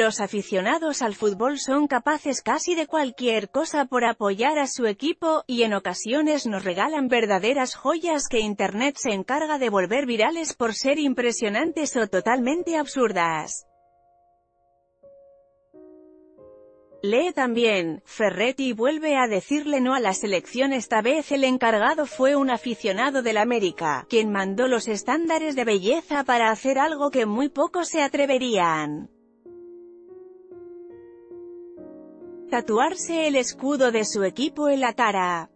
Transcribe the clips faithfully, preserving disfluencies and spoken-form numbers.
Los aficionados al fútbol son capaces casi de cualquier cosa por apoyar a su equipo, y en ocasiones nos regalan verdaderas joyas que Internet se encarga de volver virales por ser impresionantes o totalmente absurdas. Lee también, Ferretti vuelve a decirle no a la selección. Esta vez el encargado fue un aficionado del América, quien mandó los estándares de belleza para hacer algo que muy pocos se atreverían: tatuarse el escudo de su equipo en la cara.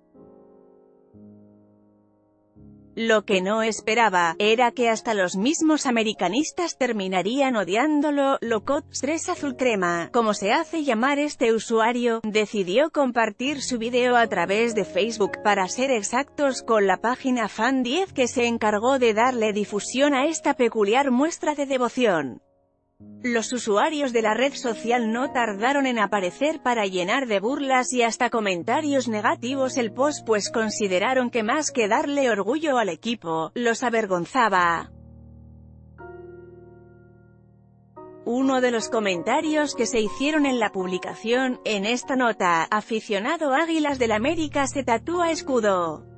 Lo que no esperaba, era que hasta los mismos americanistas terminarían odiándolo. Locot tres azul crema, como se hace llamar este usuario, decidió compartir su video a través de Facebook, para ser exactos con la página Fan diez, que se encargó de darle difusión a esta peculiar muestra de devoción. Los usuarios de la red social no tardaron en aparecer para llenar de burlas y hasta comentarios negativos el post, pues consideraron que más que darle orgullo al equipo, los avergonzaba. Uno de los comentarios que se hicieron en la publicación, en esta nota: aficionado Águilas del América se tatúa escudo.